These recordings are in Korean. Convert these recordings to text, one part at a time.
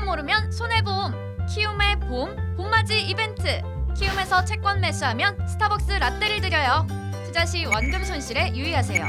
이것 모르면 손해보험. 키움의 봄, 봄맞이 이벤트. 키움에서 채권 매수하면 스타벅스 라떼를 드려요. 투자 시 원금 손실에 유의하세요.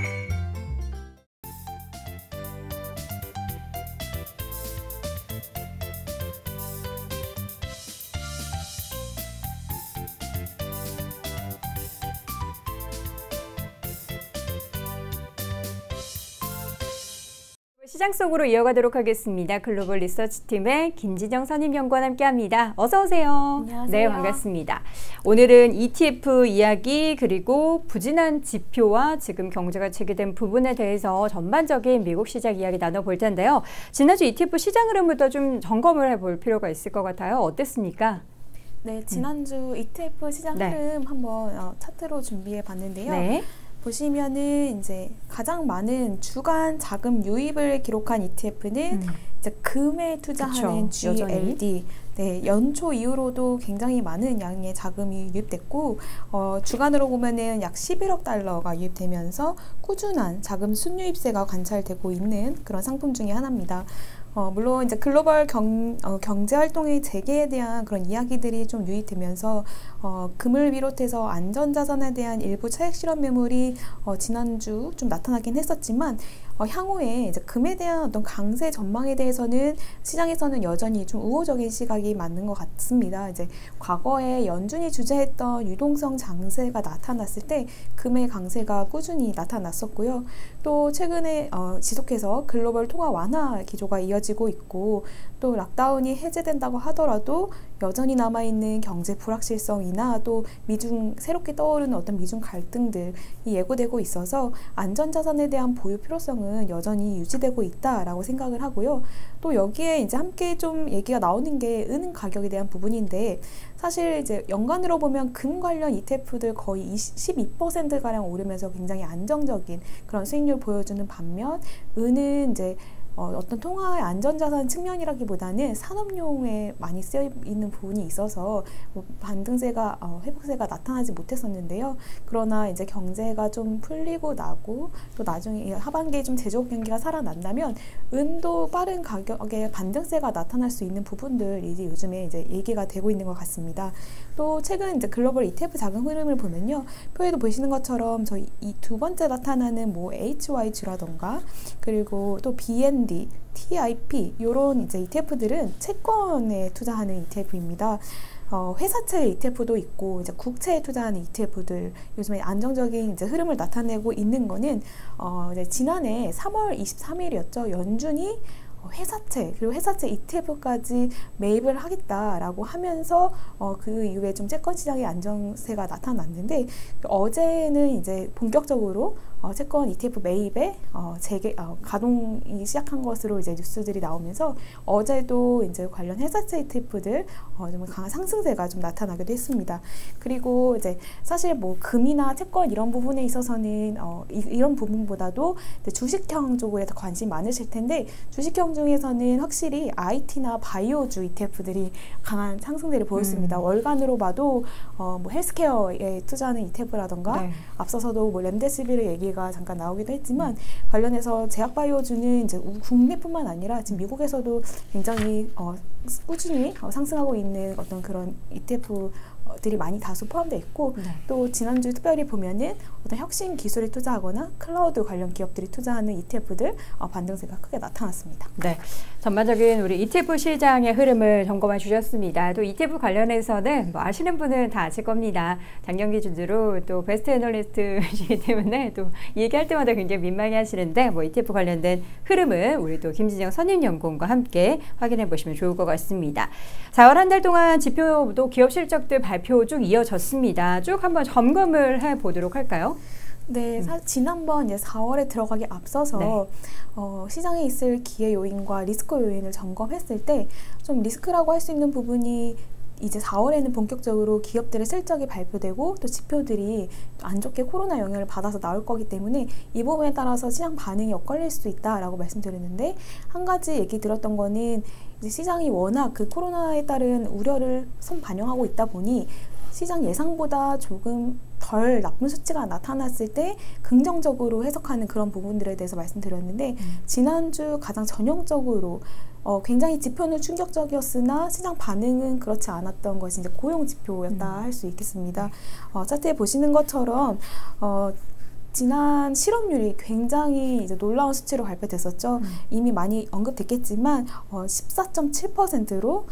시장 속으로 이어가도록 하겠습니다. 글로벌 리서치팀의 김진영 선임연구원 함께합니다. 어서 오세요. 안녕하세요. 네, 반갑습니다. 오늘은 ETF 이야기 그리고 부진한 지표와 지금 경제가 재개된 부분에 대해서 전반적인 미국 시장 이야기 나눠볼 텐데요. 지난주 ETF 시장 흐름부터 좀 점검을 해볼 필요가 있을 것 같아요. 어땠습니까? 네, 지난주 ETF 시장 흐름 한번 차트로 준비해 봤는데요. 네. 보시면은 이제 가장 많은 주간 자금 유입을 기록한 ETF는 이제 금에 투자하는 그쵸, GLD. 네, 연초 이후로도 굉장히 많은 양의 자금이 유입됐고 주간으로 보면은 약 11억 달러가 유입되면서 꾸준한 자금 순유입세가 관찰되고 있는 그런 상품 중에 하나입니다. 물론 이제 글로벌 경제 활동의 재개에 대한 그런 이야기들이 좀 유입되면서 금을 비롯해서 안전자산에 대한 일부 차익 실현 매물이 지난주 좀 나타나긴 했었지만 향후에 이제 금에 대한 어떤 강세 전망에 대해서는 시장에서는 여전히 좀 우호적인 시각이 맞는 것 같습니다. 이제 과거에 연준이 주재했던 유동성 장세가 나타났을 때 금의 강세가 꾸준히 나타났었고요. 또 최근에 지속해서 글로벌 통화 완화 기조가 이어지고 있고 또 락다운이 해제된다고 하더라도 여전히 남아있는 경제 불확실성이나 또 새롭게 떠오르는 어떤 미중 갈등들이 예고되고 있어서 안전자산에 대한 보유 필요성은 여전히 유지되고 있다라고 생각을 하고요. 또 여기에 이제 함께 좀 얘기가 나오는 게 은행 가격에 대한 부분인데 사실 이제 연간으로 보면 금 관련 ETF들 거의 12%가량 오르면서 굉장히 안정적인 그런 수익률 보여주는 반면 은은 이제 어떤 통화의 안전자산 측면이라기보다는 산업용에 많이 쓰여 있는 부분이 있어서 반등세가 회복세가 나타나지 못했었는데요. 그러나 이제 경제가 좀 풀리고 나고 또 나중에 하반기에 좀 제조업 경기가 살아난다면 은도 빠른 가격의 반등세가 나타날 수 있는 부분들이 요즘에 이제 얘기가 되고 있는 것 같습니다. 또 최근 이제 글로벌 ETF 자금 흐름을 보면요, 표에도 보시는 것처럼 저희 이 두 번째 나타나는 뭐 HYG라던가 그리고 또 BND, TIP 이런 이제 ETF들은 채권에 투자하는 ETF입니다. 회사채 ETF도 있고 이제 국채에 투자하는 ETF들 요즘에 안정적인 이제 흐름을 나타내고 있는 거는 이제 지난해 3월 23일이었죠. 연준이 회사채 그리고 회사채 ETF까지 매입을 하겠다라고 하면서 그 이후에 좀 채권 시장의 안정세가 나타났는데 어제는 이제 본격적으로 채권 ETF 매입에 가동이 시작한 것으로 이제 뉴스들이 나오면서 어제도 이제 관련 회사채 ETF들 좀 강한 상승세가 좀 나타나기도 했습니다. 그리고 이제 사실 뭐 금이나 채권 이런 부분에 있어서는 이런 부분보다도 주식형 쪽에 더 관심이 많으실 텐데 주식형 중에서는 확실히 IT나 바이오주 ETF들이 강한 상승세를 보였습니다. 월간으로 봐도 뭐 헬스케어에 투자하는 ETF라던가 앞서서도 뭐 렘데시비르 얘기가 잠깐 나오기도 했지만 관련해서 제약바이오주는 이제 국내뿐만 아니라 지금 미국에서도 굉장히 꾸준히 상승하고 있는 어떤 그런 ETF들이 많이 다수 포함되어 있고 또 지난주 특별히 보면은 어떤 혁신 기술에 투자하거나 클라우드 관련 기업들이 투자하는 ETF들 반등세가 크게 나타났습니다. 네, 전반적인 우리 ETF 시장의 흐름을 점검해 주셨습니다. 또 ETF 관련해서는 뭐 아시는 분은 다 아실 겁니다. 작년 기준으로 또 베스트 애널리스트이기 때문에 또 얘기할 때마다 굉장히 민망해 하시는데 뭐 ETF 관련된 흐름은 우리 또 김진영 선임연구원과 함께 확인해 보시면 좋을 것 같습니다. 4월 한 달 동안 지표도 기업 실적들 발표 쭉 이어졌습니다. 쭉 한번 점검을 해 보도록 할까요? 네, 지난번 이제 4월에 들어가기 앞서서 시장에 있을 기회 요인과 리스크 요인을 점검했을 때 좀 리스크라고 할 수 있는 부분이 이제 4월에는 본격적으로 기업들의 실적이 발표되고 또 지표들이 안 좋게 코로나 영향을 받아서 나올 거기 때문에 이 부분에 따라서 시장 반응이 엇갈릴 수 있다라고 말씀드렸는데 한 가지 얘기 들었던 거는 이제 시장이 워낙 그 코로나에 따른 우려를 반영하고 있다 보니 시장 예상보다 조금 덜 나쁜 수치가 나타났을 때 긍정적으로 해석하는 그런 부분들에 대해서 말씀드렸는데 지난주 가장 전형적으로 굉장히 지표는 충격적이었으나 시장 반응은 그렇지 않았던 것이 이제 고용 지표였다 할 수 있겠습니다. 차트에 보시는 것처럼 지난 실업률이 굉장히 이제 놀라운 수치로 발표됐었죠. 이미 많이 언급됐겠지만 14.7%로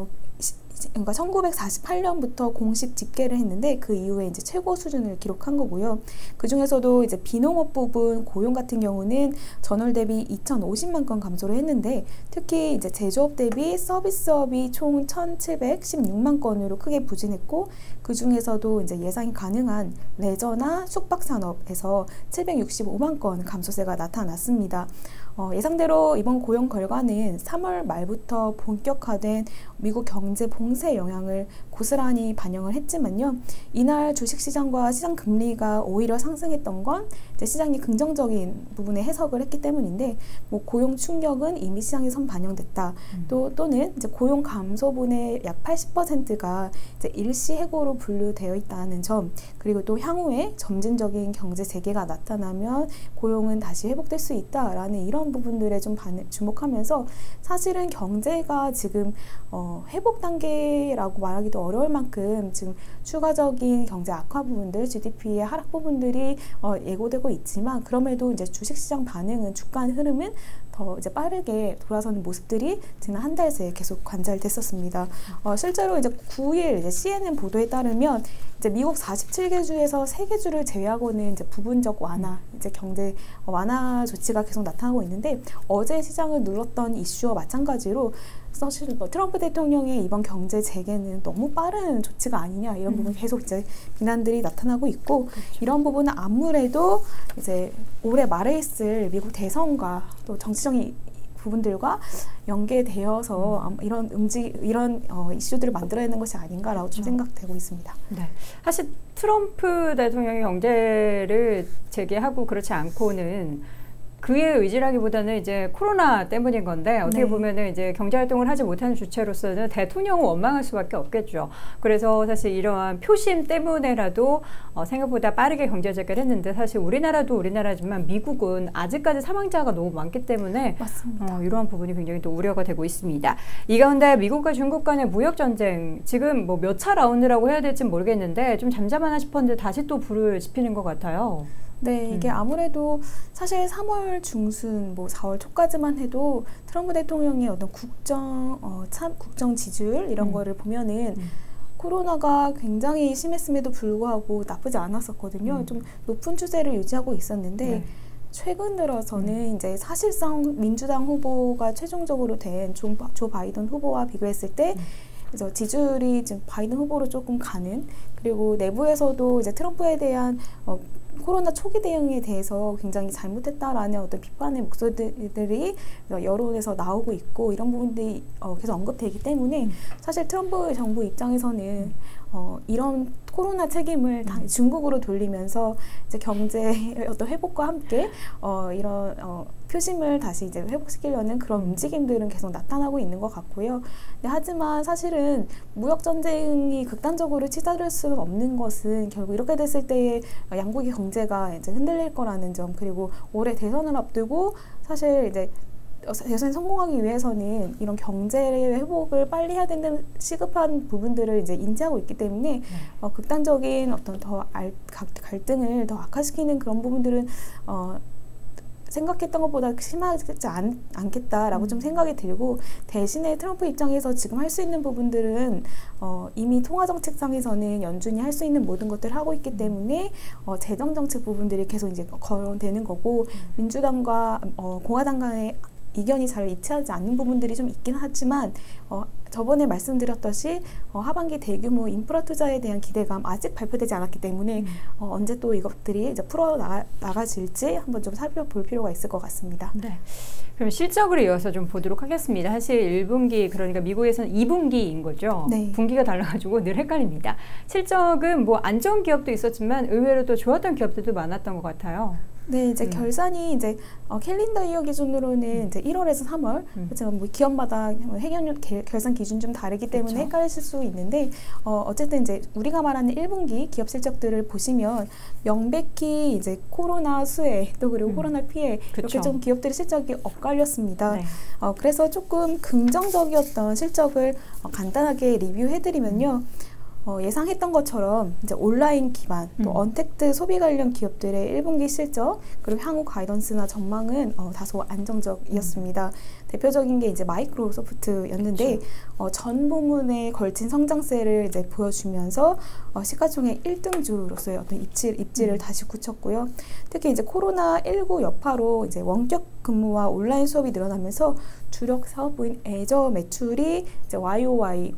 그러니까 1948년부터 공식 집계를 했는데 그 이후에 이제 최고 수준을 기록한 거고요. 그 중에서도 이제 비농업 부분 고용 같은 경우는 전월 대비 2,050만 건 감소를 했는데 특히 이제 제조업 대비 서비스업이 총 1,716만 건으로 크게 부진했고 그 중에서도 이제 예상이 가능한 레저나 숙박 산업에서 765만 건 감소세가 나타났습니다. 예상대로 이번 고용 결과는 3월 말부터 본격화된 미국 경제 봉쇄 영향을 고스란히 반영을 했지만요. 이날 주식시장과 시장 금리가 오히려 상승했던 건 이제 시장이 긍정적인 부분에 해석을 했기 때문인데 뭐 고용 충격은 이미 시장에 선 반영됐다. 또는 이제 고용 감소분의 약 80%가 이제 일시해고로 분류되어 있다는 점 그리고 또 향후에 점진적인 경제 재개가 나타나면 고용은 다시 회복될 수 있다라는 이런 부분들에 좀 주목하면서 사실은 경제가 지금 회복 단계라고 말하기도 어려울 만큼 지금 추가적인 경제 악화 부분들, GDP의 하락 부분들이 예고되고 있지만 그럼에도 이제 주식시장 반응은 주가의 흐름은 더 이제 빠르게 돌아서는 모습들이 지난 한 달 새 계속 관찰됐었습니다. 실제로 이제 9일 이제 CNN 보도에 따르면 이제 미국 47개 주에서 3개 주를 제외하고는 이제 부분적 완화, 이제 경제 완화 조치가 계속 나타나고 있는데 어제 시장을 눌렀던 이슈와 마찬가지로 사실 트럼프 대통령의 이번 경제 재개는 너무 빠른 조치가 아니냐 이런 부분 계속 이제 비난들이 나타나고 있고 그렇죠. 이런 부분은 아무래도 이제 올해 말에 있을 미국 대선과 또 정치적인 부분들과 연계되어서 이런 이슈들을 만들어내는 것이 아닌가라고 좀 생각되고 있습니다. 네. 사실 트럼프 대통령이 경제를 재개하고 그렇지 않고는 그의 의지라기보다는 이제 코로나 때문인 건데 어떻게 네. 보면은 이제 경제 활동을 하지 못하는 주체로서는 대통령은 원망할 수밖에 없겠죠. 그래서 사실 이러한 표심 때문에라도 생각보다 빠르게 경제 재개를 했는데 사실 우리나라도 우리나라지만 미국은 아직까지 사망자가 너무 많기 때문에 맞습니다. 이러한 부분이 굉장히 또 우려가 되고 있습니다. 이 가운데 미국과 중국 간의 무역 전쟁 지금 뭐 몇 차 라운드라고 해야 될지 모르겠는데 좀 잠잠하나 싶었는데 다시 또 불을 지피는 것 같아요. 네, 이게 아무래도 사실 3월 중순, 뭐 4월 초까지만 해도 트럼프 대통령의 어떤 국정 지지율 이런 거를 보면은 코로나가 굉장히 심했음에도 불구하고 나쁘지 않았었거든요. 좀 높은 추세를 유지하고 있었는데 최근 들어서는 이제 사실상 민주당 후보가 최종적으로 된 조 바이든 후보와 비교했을 때 그래서 지지율이 지금 바이든 후보로 조금 가는 그리고 내부에서도 이제 트럼프에 대한 코로나 초기 대응에 대해서 굉장히 잘못했다라는 어떤 비판의 목소리들이 여론에서 나오고 있고 이런 부분들이 계속 언급되기 때문에 사실 트럼프 정부 입장에서는 이런 코로나 책임을 다 중국으로 돌리면서 이제 경제의 어떤 회복과 함께 이런 표심을 다시 이제 회복시키려는 그런 움직임들은 계속 나타나고 있는 것 같고요. 네, 하지만 사실은 무역 전쟁이 극단적으로 치달을 수는 없는 것은 결국 이렇게 됐을 때에 양국의 경제가 이제 흔들릴 거라는 점 그리고 올해 대선을 앞두고 사실 이제 대선에 성공하기 위해서는 이런 경제 회복을 빨리 해야 되는 시급한 부분들을 이제 인지하고 있기 때문에 극단적인 어떤 갈등을 더 악화시키는 그런 부분들은 생각했던 것보다 심하지 않겠다라고 좀 생각이 들고 대신에 트럼프 입장에서 지금 할 수 있는 부분들은 이미 통화정책상에서는 연준이 할 수 있는 모든 것들을 하고 있기 때문에 재정정책 부분들이 계속 이제 거론되는 거고 민주당과 공화당 간의 이견이 잘 일치하지 않는 부분들이 좀 있긴 하지만 저번에 말씀드렸듯이 하반기 대규모 인프라 투자에 대한 기대감 아직 발표되지 않았기 때문에 언제 또 이것들이 이제 나가질지 한번 좀 살펴볼 필요가 있을 것 같습니다. 네. 그럼 실적으로 이어서 좀 보도록 하겠습니다. 사실 1분기 그러니까 미국에서는 2분기인 거죠. 네. 분기가 달라가지고 늘 헷갈립니다. 실적은 뭐 안 좋은 기업도 있었지만 의외로 또 좋았던 기업들도 많았던 것 같아요. 네, 이제 결산이 이제 캘린더 이어 기준으로는 이제 1월에서 3월, 그렇죠. 뭐 기업마다 회견 결산 기준 좀 다르기 때문에 그쵸. 헷갈리실 수 있는데 어쨌든 이제 우리가 말하는 1분기 기업 실적들을 보시면 명백히 이제 코로나 수혜 또 그리고 코로나 피해 그쵸. 이렇게 좀 기업들의 실적이 엇갈렸습니다. 네. 그래서 조금 긍정적이었던 실적을 간단하게 리뷰해드리면요. 예상했던 것처럼 이제 온라인 기반 또 언택트 소비 관련 기업들의 1분기 실적 그리고 향후 가이던스나 전망은 다소 안정적이었습니다. 대표적인 게 이제 마이크로소프트였는데 전 부문에 걸친 성장세를 이제 보여주면서 시가총액 1등주로서의 어떤 입지를 다시 굳혔고요. 특히 이제 코로나19 여파로 이제 원격 근무와 온라인 수업이 늘어나면서 주력 사업부인 애저 매출이 이제 YOY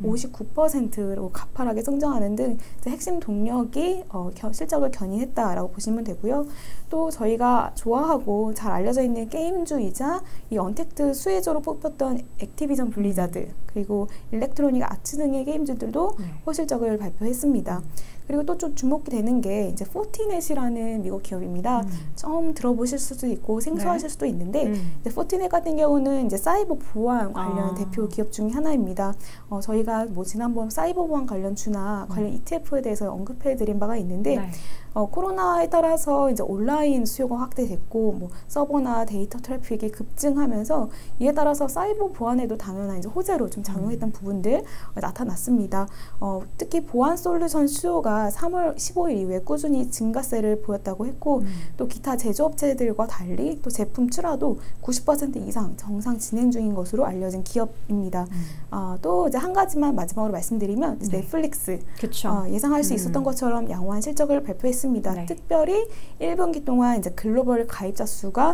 59%로 가파르게 성장하는 등 이제 핵심 동력이 실적을 견인했다라고 보시면 되고요. 또 저희가 좋아하고 잘 알려져 있는 게임주이자 이 언택트 수혜주로 뽑혔던 액티비전 블리자드 그리고 일렉트로닉 아츠 등의 게임주들도 호실적을 발표했습니다. 그리고 또 좀 주목이 되는 게 이제 포티넷이라는 미국 기업입니다. 처음 들어보실 수도 있고 생소하실 수도 있는데 이제 포티넷 같은 경우는 이제 사이버 보안 관련 대표 기업 중에 하나입니다. 저희가 뭐 지난번 사이버 보안 관련주나 관련 ETF에 대해서 언급해드린 바가 있는데 코로나에 따라서 이제 온라인 수요가 확대됐고 뭐 서버나 데이터 트래픽이 급증하면서 이에 따라서 사이버 보안에도 당연한 이제 호재로 좀 작용했던 부분들 나타났습니다. 특히 보안 솔루션 수요가 3월 15일 이후에 꾸준히 증가세를 보였다고 했고 또 기타 제조업체들과 달리 또 제품 출하도 90% 이상 정상 진행 중인 것으로 알려진 기업입니다. 또 이제 한 가지만 마지막으로 말씀드리면 넷플릭스 예상할 수 있었던 것처럼 양호한 실적을 발표했습니다. 네. 특별히 1분기 동안 이제 글로벌 가입자 수가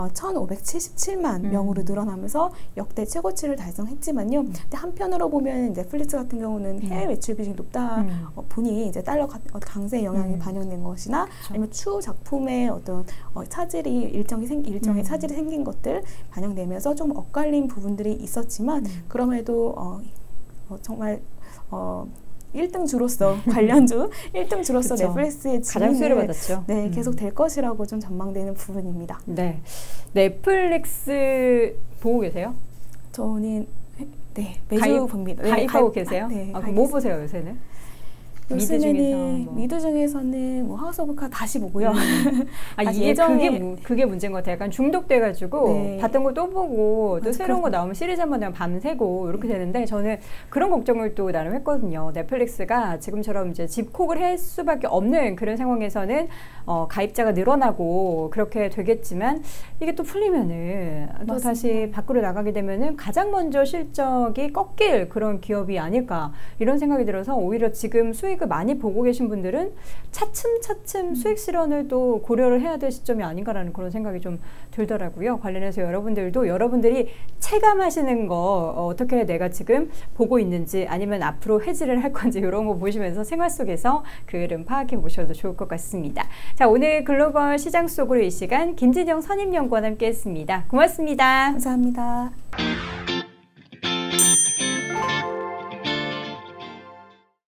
1,577만 명으로 늘어나면서 역대 최고치를 달성했지만요. 근데 한편으로 보면 넷플릭스 같은 경우는 해외 매출 비중이 높다 보니 이제 달러 강세 영향이 반영된 것이나 아니면 추후 작품의 어떤 차질이 일정의 차질이 생긴 것들 반영되면서 좀 엇갈린 부분들이 있었지만 그럼에도 정말 1등주로서 관련주 1등주로서 넷플릭스의 가장 수혜를 받았죠. 네, 계속 될 것이라고 좀 전망되는 부분입니다. 네, 넷플릭스 보고 계세요? 저는 매주 봅니다. 가입하고 계세요? 네, 뭐 보세요 요새는? 미드 중에서는 뭐 하우스 오브 카드 다시 보고요. 이게 그게 문제인 것 같아요. 약간 중독돼가지고 봤던 거 또 보고 또 새로운 거 나오면 시리즈 한번 내가 밤새고 이렇게 되는데 저는 그런 걱정을 또 나름 했거든요. 넷플릭스가 지금처럼 이제 집콕을 할 수밖에 없는 그런 상황에서는 가입자가 늘어나고 그렇게 되겠지만 이게 또 풀리면은 또 다시 밖으로 나가게 되면은 가장 먼저 실적이 꺾일 그런 기업이 아닐까 이런 생각이 들어서 오히려 지금 수익을 많이 보고 계신 분들은 차츰차츰 수익 실현을 또 고려를 해야 될 시점이 아닌가라는 그런 생각이 좀 들더라고요. 관련해서 여러분들도 여러분들이 체감하시는 거 어떻게 내가 지금 보고 있는지 아니면 앞으로 해지를 할 건지 이런 거 보시면서 생활 속에서 그 흐름 파악해 보셔도 좋을 것 같습니다. 자, 오늘 글로벌 시장 속으로 이 시간 김진영 선임연구원 함께 했습니다. 고맙습니다. 감사합니다.